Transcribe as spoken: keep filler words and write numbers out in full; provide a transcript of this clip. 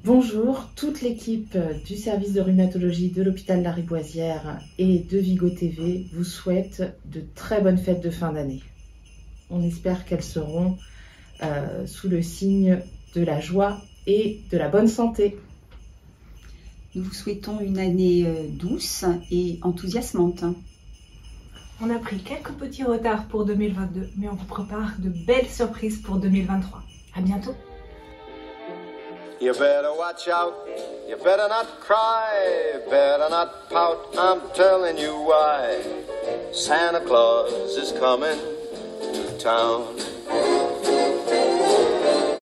Bonjour, toute l'équipe du service de rhumatologie de l'hôpital Lariboisière et de Vigo T V vous souhaite de très bonnes fêtes de fin d'année. On espère qu'elles seront euh, sous le signe de la joie et de la bonne santé. Nous vous souhaitons une année douce et enthousiasmante. On a pris quelques petits retards pour deux mille vingt-deux, mais on vous prépare de belles surprises pour deux mille vingt-trois. À bientôt! You better watch out, you better not cry, better not pout, I'm telling you why. Santa Claus is coming to town.